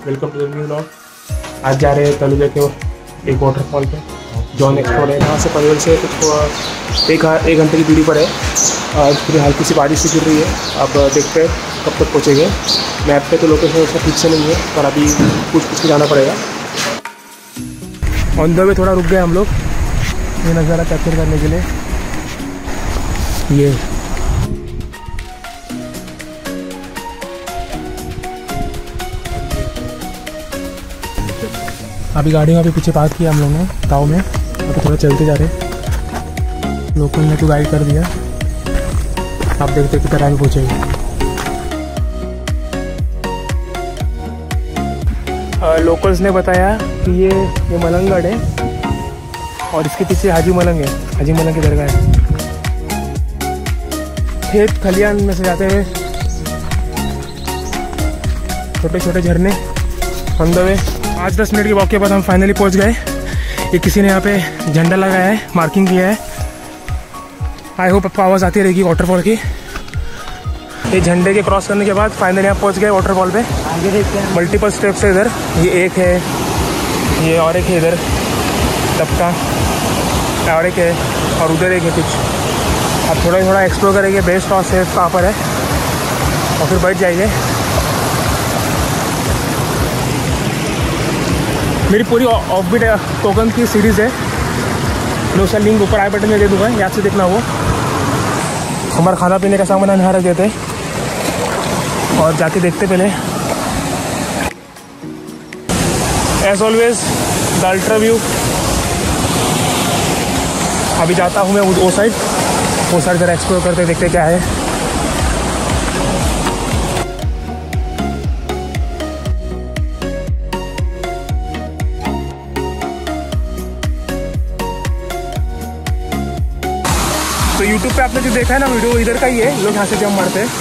Welcome to the new vlog. आज जा रहे हैं तलुजा के एक वाटरफॉल पे, जॉन एक्सप्लोर है। यहाँ से पनवेल से कुछ एक घंटे की दूरी पर है। आज पूरी हल्की सी बारिश सी गिर रही है। अब देखते हैं कब तक पहुँचेंगे। मैप पे तो लोकेशन उसका ठीक से नहीं है, पर अभी कुछ के जाना पड़ेगा। ऑन द वे थोड़ा रुक गए हम लोग ये नज़ारा कैप्चर करने के लिए। ये अभी गाड़ी में पीछे पार्क किया हम लोगों ने गाँव में। अभी थोड़ा चलते जा रहे। लोकल ने तो गाइड कर दिया। आप देखते कितना टाइम पहुँचेंगे। लोकल्स ने बताया कि ये मलंगगढ़ है और इसके पीछे हाजी मलंग है। हाजी मलंग की दरगाह है। खेत खलियान में से जाते हुए छोटे छोटे झरने ऑन द वे। 5-10 मिनट के वॉक के बाद हम फाइनली पहुंच गए। ये किसी ने यहाँ पे झंडा लगाया है, मार्किंग किया है। आई होप आपको आवाज़ आती रहेगी वाटरफॉल की। ये झंडे के क्रॉस करने के बाद फाइनली यहाँ पहुँच गए वाटरफॉल पे। आगे देखते हैं मल्टीपल स्टेप्स है इधर। ये एक है, ये और एक है इधर टपका, और एक है और उधर एक है कुछ। अब थोड़ा एक्सप्लोर करेंगे बेस्ट और सेफ कहाँ पर है और फिर बैठ जाएंगे। मेरी पूरी ऑफबीट कोकन की सीरीज़ है। मैं उसका लिंक ऊपर आई बटन में दे दूँगा, याद से देखना। वो हमारा खाना पीने का सामान यहाँ रख देते और जाके देखते पहले। As always the ultra view. अभी जाता हूँ मैं वो साइड ज़रा एक्सप्लोर करते देखते क्या है। तो YouTube पे आपने जो देखा है ना वीडियो, इधर का ही है। लोग यहाँ से जंप मारते हैं।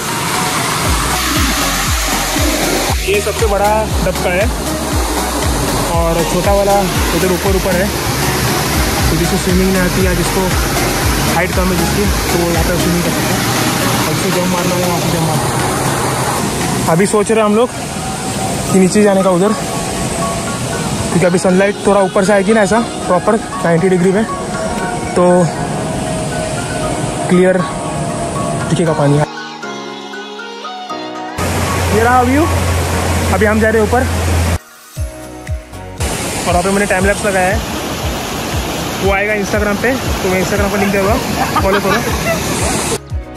ये सबसे बड़ा डबका है और छोटा वाला उधर ऊपर है। तो जिसको स्विमिंग नहीं आती है, जिसको हाइट कम है जिसकी, तो वो यहाँ पर स्विमिंग कर सकता है। और जिसको जंप मारना है वहाँ से जंप मारना। अभी सोच रहे हैं हम लोग कि नीचे जाने का उधर, क्योंकि अभी सनलाइट थोड़ा ऊपर से आएगी ना, ऐसा प्रॉपर 90 डिग्री में, तो क्लियर दिखेगा पानी। ये रहा व्यू। अभी हम जा रहे हैं ऊपर और वहाँ पे मैंने टाइम लैप्स लगाया है। वो आएगा इंस्टाग्राम पे, तो मैं इंस्टाग्राम पर लिंक दूँगा, फॉलो करो।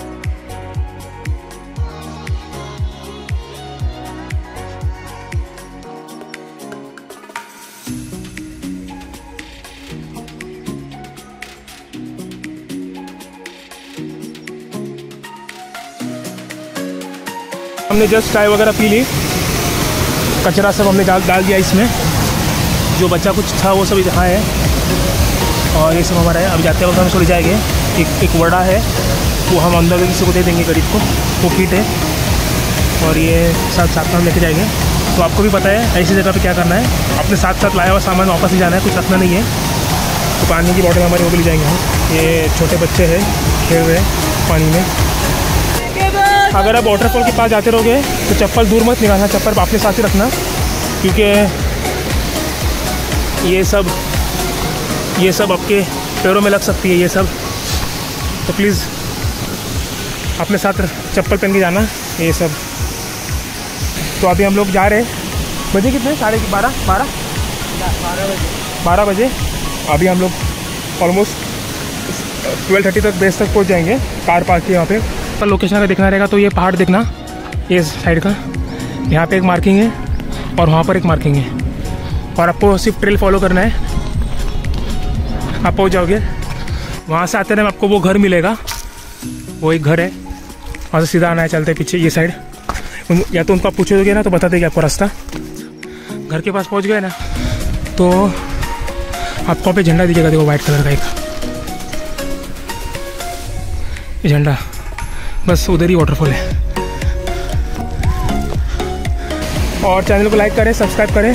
हमने जस्ट चाय वगैरह पी ली। कचरा सब हमने डाल दिया इसमें। जो बचा कुछ था वो सब यहाँ है और ये सब हमारा है। अभी जाते वक्त हम छोड़ जाएंगे। एक वड़ा है, वो हम अंदर किसी को दे देंगे, गरीब को। वो किट है और ये साथ में हम लेके जाएंगे। तो आपको भी पता है ऐसी जगह पे क्या करना है। अपने साथ लाया हुआ सामान वापस ही जाना है, कुछ रखना नहीं है। तो पानी की बॉटल हमारी वो भी ले जाएंगे हम। ये छोटे बच्चे हैं, खेल रहे हैं पानी में। अगर आप वाटरफॉल के पास जाते रहोगे तो चप्पल दूर मत निकालना, चप्पल अपने साथ ही रखना, क्योंकि ये सब आपके पैरों में लग सकती है ये सब। तो प्लीज़ अपने साथ चप्पल पहन के जाना ये सब। तो अभी हम लोग जा रहे हैं। बजे कितने? 12:30 12 बजे। अभी हम लोग ऑलमोस्ट 12:30 तक बेस तक पहुंच जाएंगे। कार पार्क की वहाँ पे पर लोकेशन अगर देखना रहेगा तो ये पहाड़ देखना, ये साइड का। यहाँ पे एक मार्किंग है और वहाँ पर एक मार्किंग है और आपको सिर्फ ट्रेल फॉलो करना है। आप पहुँच जाओगे। वहाँ से आते टाइम आपको वो घर मिलेगा, वो एक घर है। वहाँ से सीधा आना है, चलते पीछे ये साइड। या तो उनको आप पूछोगे ना तो बता देंगे आपको रास्ता। घर के पास पहुँच गए ना तो आपको वहाँ पे झंडा दिखेगा, देखो वाइट कलर का एक झंडा। बस उधर ही वाटरफॉल है। और चैनल को लाइक करें, सब्सक्राइब करें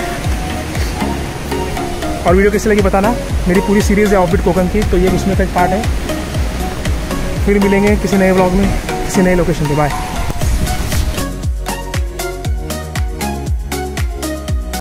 और वीडियो कैसी लगी बताना। मेरी पूरी सीरीज़ है ऑफबीट कोकन की, तो ये उसमें का एक पार्ट है। फिर मिलेंगे किसी नए व्लॉग में, किसी नए लोकेशन पे। बाय।